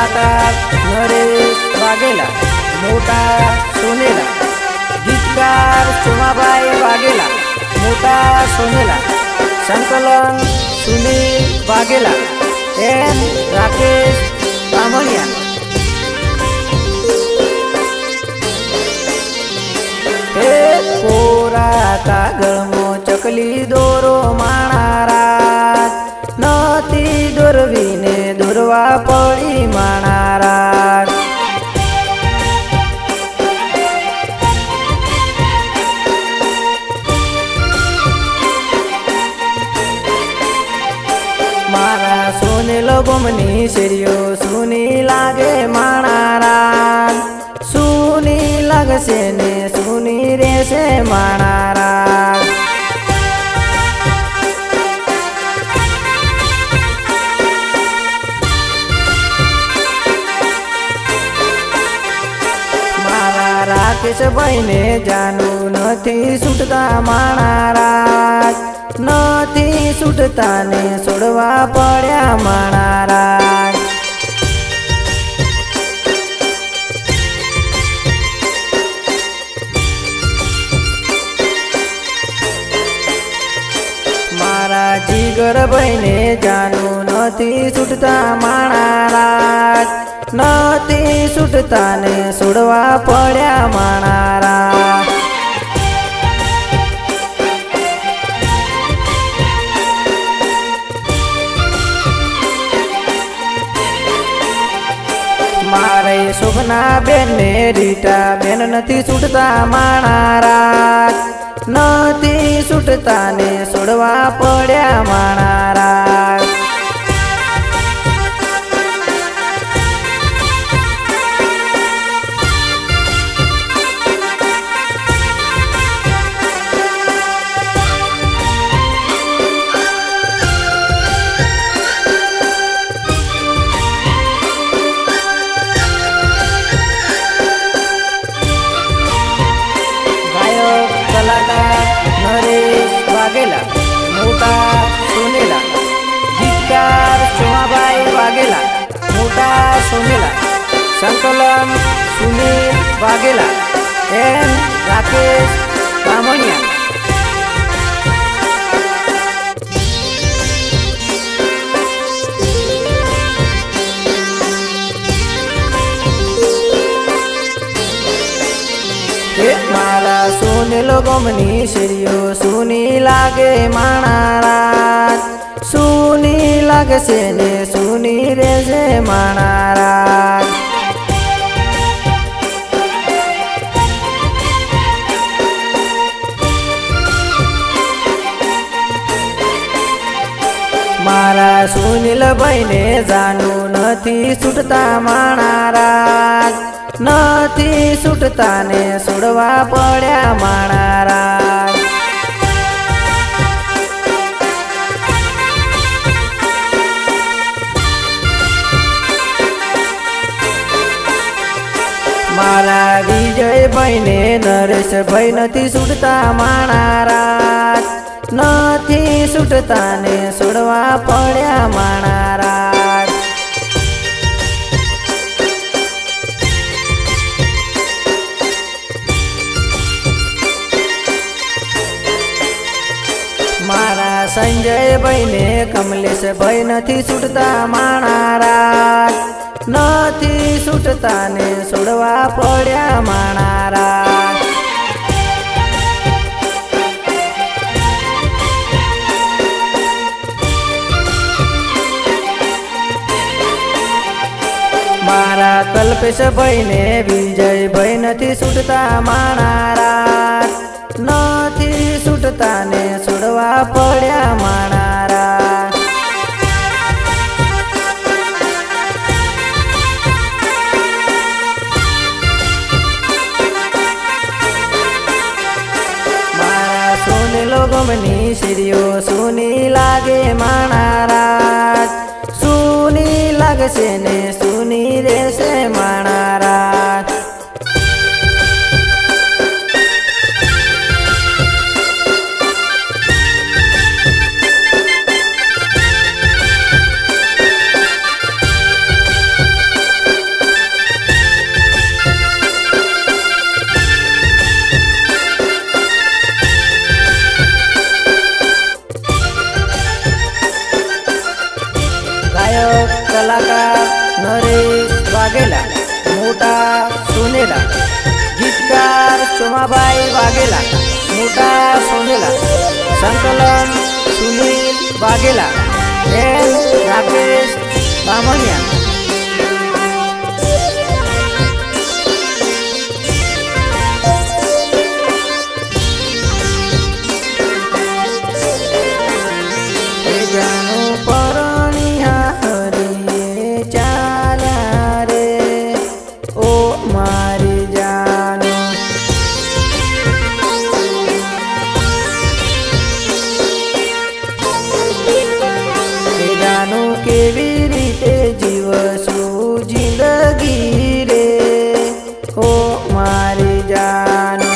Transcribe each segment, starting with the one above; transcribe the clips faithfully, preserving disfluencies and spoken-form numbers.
कलाकार नरेश वाघेला, मोटा सोनेला, गीतकार सोमाबाई वाघेला, मोटा सोनेला, संकलन सुनील वाघेला, एन राकेश बामणिया। हे कोरा कागळमो चकली दोरो माणारा, नती दोरवीने दोरवा पड़ी माणारा। मारा सोनेल गोमनी शेरियो सुनी लागे माणारा, सुनी लगसे ने सुनी रे से माणारा। मारा राकेश भाईने जानू नथी छूटता माणारा, नथी छूटता ने छोड़वा पड्या माणारा। मारा जीगर भाईने जानू नथी छूटता माणारा, नथी छूटता ने छोड़वा पड्या माणारा। मारे शोभना बेन ने रीटा बेन नथी छूटता माणारा, नथी छूटता ने छोड़वा पड्या माणारा। कलाकार नरेश वाघेला, मोटा सोनेला, गीतकार सोमाबाई वाघेला, मोटा सोनेला, संकलन सुनील वाघेला, एन राकेश बामणिया। माला सोनेल गोमनी शेरियो सुनी लागे माणारा, सुनी लगसे ने सुनी रे से माणारा। मारा सुनील भाईने जानू नथी छूटता माणारा, नथी छूटता ने छोड़वा पड्या माणारा। मारा विजय भाईने नरेश भाई नथी छूटता माणारा, नथी छूटता ने छोड़वा पड्या माणारा। मारा संजय भाईने कमलेश भाई नथी छूटता माणारा, नथी छूटता ने छोड़वा पड्या माणारा। मारा कल्पेश भाईने विजय भाई नथी छूटता माणारा, नथी छूटता ने छोड़वा पड्या माणारा। मारा सोनेल गोमनी शेरियो सुनी लागे माणारा, सुनी लगसे ने सुनी रे से माणारा। कलाकार नरेश वाघेला, मोठा सोनेला, गीतकार सोमाबाई वाघेला, मोठा सोनेला, संकलन सुनील वाघेला, एन राकेश बामणिया। केवी रीते जीवसु जिंदगी रे ओ मारी जानो।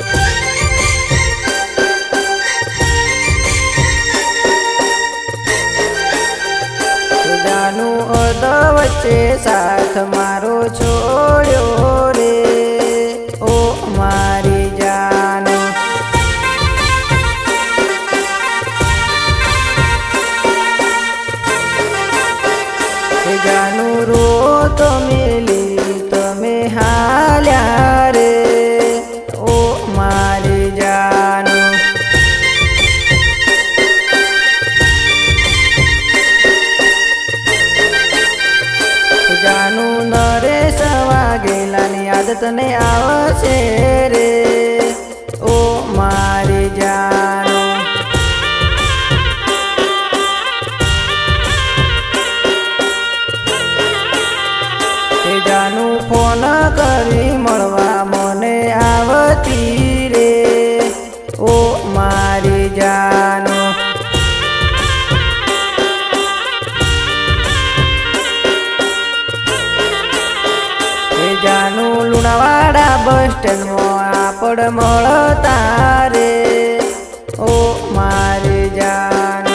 जानू अद वच्चे साथ मारो छोड़ो रे ओ मारी जानो। जानू रो तो मिली तमे हाल्या रे ओ मारी जानू। जानू नरेश वाघेलानी आदत ने आवशे रे ओ मारी जानू। जानू फोन करी मळवा मने आवती रे ओ मारी जानू। जानू लुणावाड़ा बस स्टेण्ड में आपड़ मळता रे ओ मारी जानू।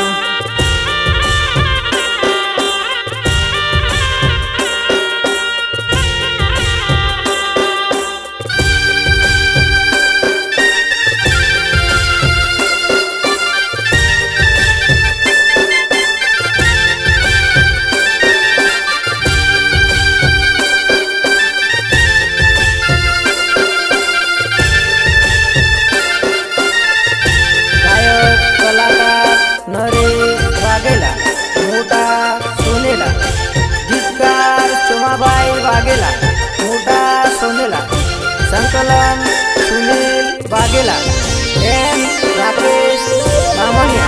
वाघेला, मोठा सोनेला, संकलन सुनील वाघेला, एन राकेश बामणिया।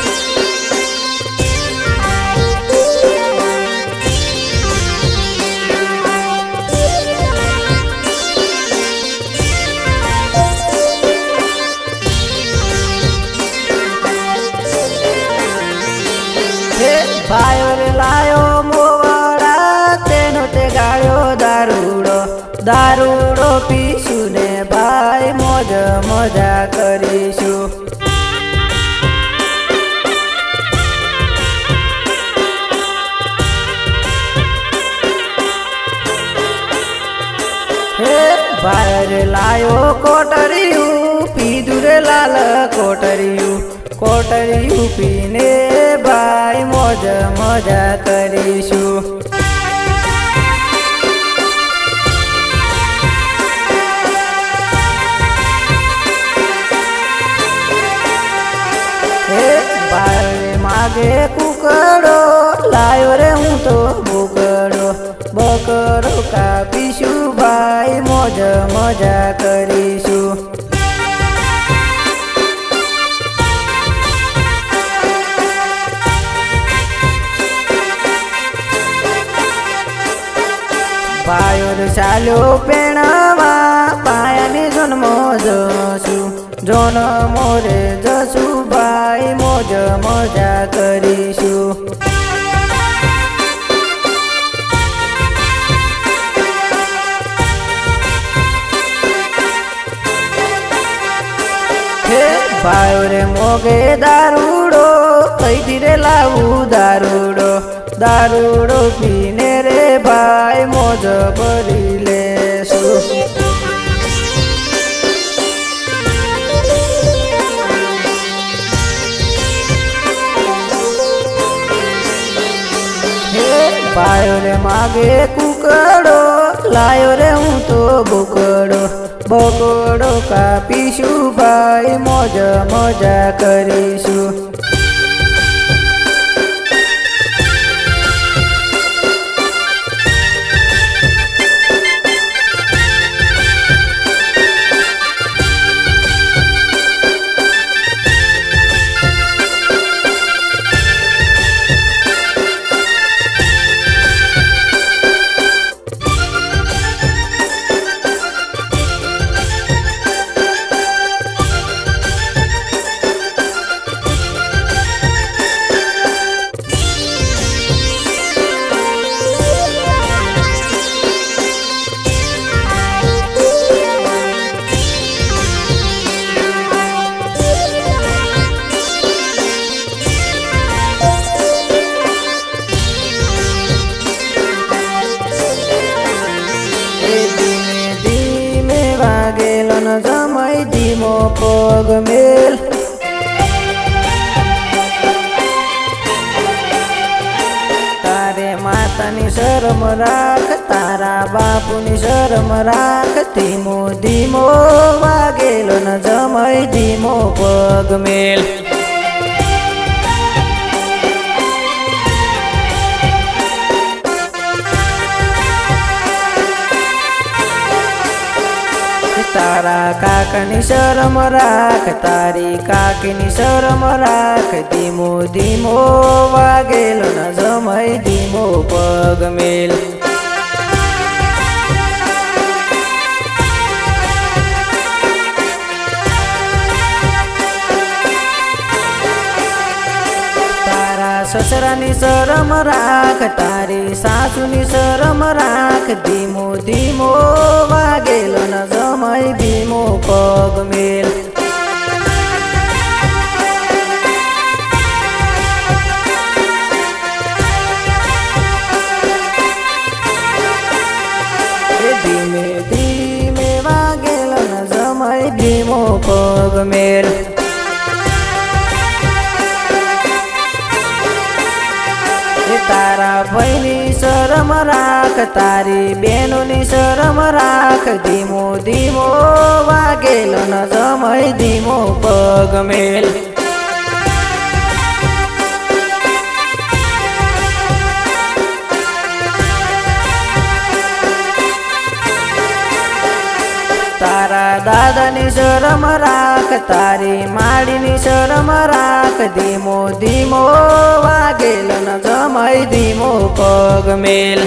हे बायर लायो मोवाड़ा तेनो ते गायो दारूडो दारूडो पीशु ने भाई मौज मजा करीशु। हे बायर लायो कोटरियू पीदुरे लाल कोटरियू कोटरियू पीने भाई मौज मजा करीशु। बारे मागे कुकड़ो लायो रे हूँ तो बुकड़ो बकरो का पीशु भाई मौज मजा करीशु। बायोर चालो पेणवा पायानी जन्मो जसु जन्मो रे जसु भाई मौज मजा करीशु। हे बायोरे मोगे दारूडो कई धीरे लाऊ दारूडो दारूडो पीने रे भाई मौज भरी लेशु। हे पायो रे मागे कुकड़ो लायो रे हूँ तो बुकड़ो बकड़ो कापीशु भाई मौज मजा करीशु। जमाई दिमो पग मेल तारे मातानी शरम राख तारा बापुनी शरम राख दिमो दिमो वागेलो न जमाई दिमो पग मेल। तारा काकानी शरम राख तारी काकीनी शरम राख दिमो दिमो वागेलो न जमाई दिमो पग मेल। तारा ससरानी शरम राख तारी सासुनी शरम राख दिमो दिमो वागेलो न जमाई दिमो पग मेल। धीमे धीमे वागेलो न जमाई दिमो पग मेल। तारा बहिनी शरम राख तारी बेनुनी शरम राख दिमो दिमो वागेलो न जमाई दिमो पग मेल। तारा दादानी शरम राख तारी माडीनी शरम राख दिमो दिमो वागेलो न जमाई दिमो पग मेल।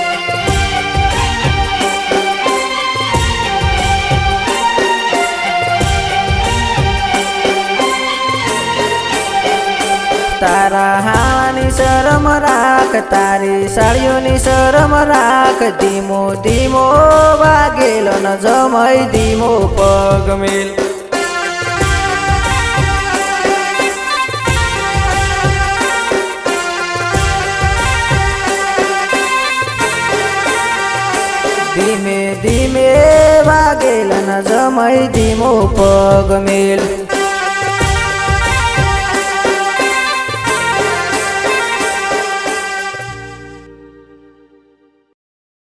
तारा हानी शरम राख तारी साड़ियोनी शरम राख दिमो दिमो वागेलो न जमाई दिमो पग मेल। धीमे धीमे वागेलो न जमाई दिमो पग मेल।